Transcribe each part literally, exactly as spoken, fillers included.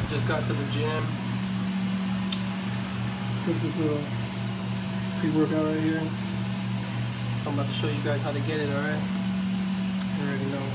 Just got to the gym. Took this little pre-workout right here. So I'm about to show you guys how to get it, alright? You already know.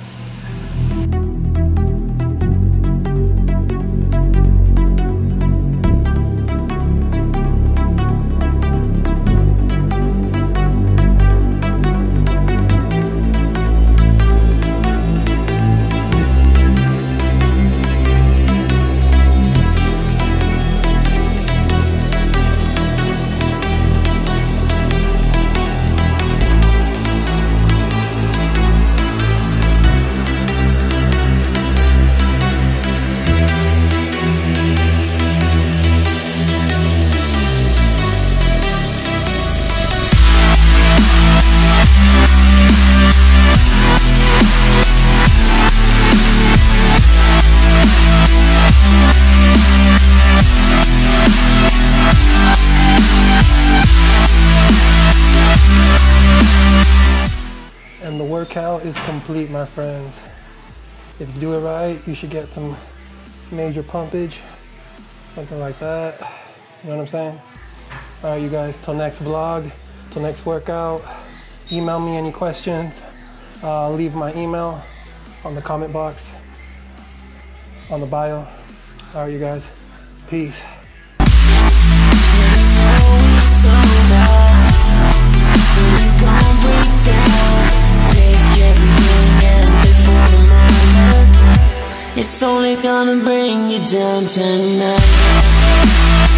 And the workout is complete, my friends. If you do it right, you should get some major pumpage, something like that. You know what I'm saying? All right, you guys, till next vlog, till next workout, email me any questions. Uh, I'll leave my email on the comment box, on the bio. All right, you guys, peace. It's only gonna bring you down tonight.